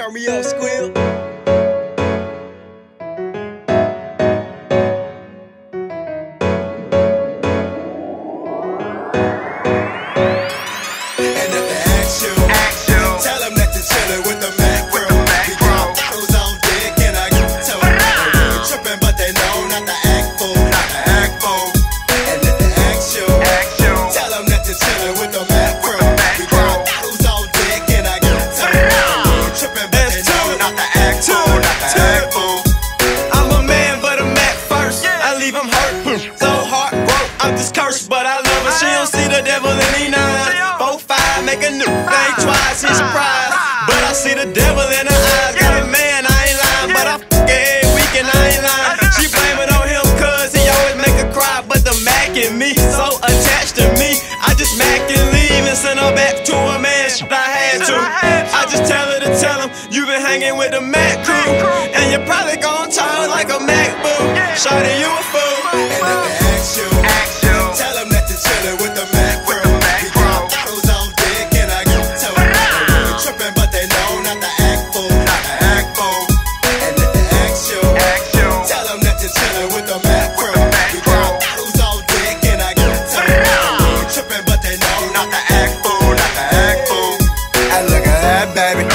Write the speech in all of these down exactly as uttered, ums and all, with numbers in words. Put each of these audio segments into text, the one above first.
Turn me up, Squeal. But I love her, she don't see the devil in me nine. Four, five, make a new thing twice, she's surprised. But I see the devil in her eyes. Got a man, I ain't lying, but I f*** her every week and I ain't lying. She blame it on him cause he always make her cry. But the Mac and me, so attached to me, I just Mac and leave and send her back to a man. Shit, I had to. I just tell her to tell him, you been hanging with the Mac crew, and you probably gon' turn like a Mac boo. Shawty, you a fool. And if they ask you, tell them that you're chillin' with the Mac crew. He got bottles on deck and I get to it. They trippin', but they know not to act fool, not to act fool. And if they ask you, tell them that you're chillin' with the Mac crew. He got bottles on deck and I get to it. They trippin', but they know not to act fool, not to act fool. I look at that, baby.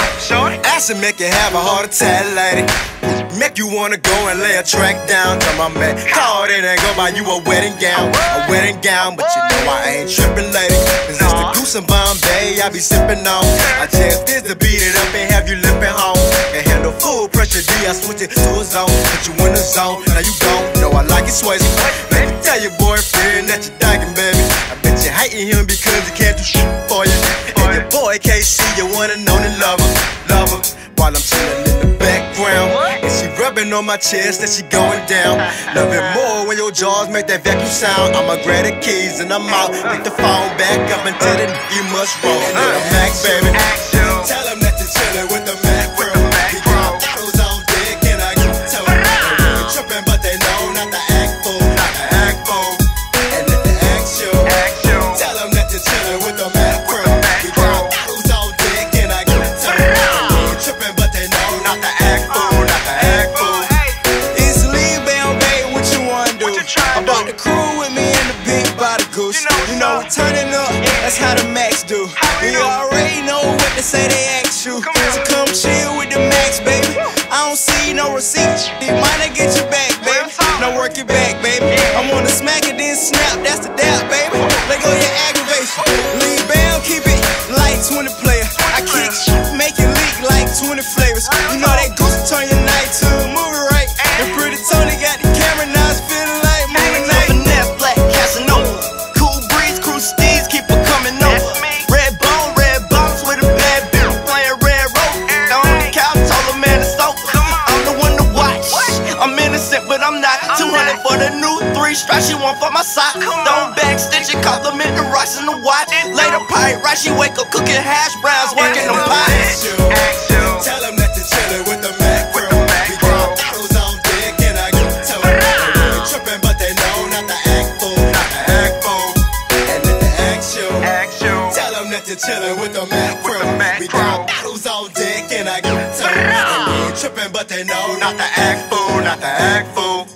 I should make you have a heart attack, lady. Make you wanna go and lay a track down. Tell my man, call it and go buy you a wedding gown, a wedding gown. But you know I ain't trippin', lady, cause it's the goose and Bombay I be sippin' on. I just is to beat it up and have you limpin' home. And handle full pressure D, I switch it to a zone. Put you in the zone, now you gone. Know I like it swayzy. Let me tell your boyfriend that you're dying, baby. I bet you hating him because he can't do shit for you. And your boy K C, you wanna know the lover, lover. While I'm chillin' in the background, and she rubbing on my chest and she going down. Love it more when your jaws make that vacuum sound. I'ma grab the keys and I'm out. Pick the phone back up and tell it you must roll. With the Mac, baby. Tell them that you're chillin' with the Mac crew. He got bottles on deck and I get to it. They trippin', but they know not to act fool, not to act fool. And if they ask you, tell them that you're chillin' with the Mac crew. He got bottles on deck and I get to it. Trippin', but they know not to act fool, not to act fool. It's Lee Bam Bay, what you wanna do? About the crew with me and the big body goose. You know we turning up, that's how the Macs do. You already know what they say they ask you. So come chill with the Macs, baby. I don't see no receipts. They might not get you back, baby. Now work it back, baby. I wanna smack it, then snap, that's the dap, baby. Let go your aggravation. Lee Bam, keep it like twenty player. I kick shit, make it leak like twenty flavors. You know that goose turn your night to a movie, right? And Pretty Tony got the camera, now it's feeling like movie night. Finesse, black Casanova, cool breeze, crew steeds, keep it coming over. Red bone, red bones with a bad bitch, playing red rope. On the couch, told a man to soap. I'm the one to watch. I'm innocent, but I'm not. two hundred for the new three stripes, she want for my sock. Don't backstitch it, compliment the rocks in the watch. Later pipe, right? She wake up cooking hash browns, working them pies. Tell them that you're chillin' with the Mac crew. He got bottles on deck and I get to it. They trippin', but they know not to act fool, not to act fool. And if they ask you, tell them that you're chillin' with the Mac crew. We got bottles on deck and I get to it. They trippin', but they know not to act fool, not to act fool.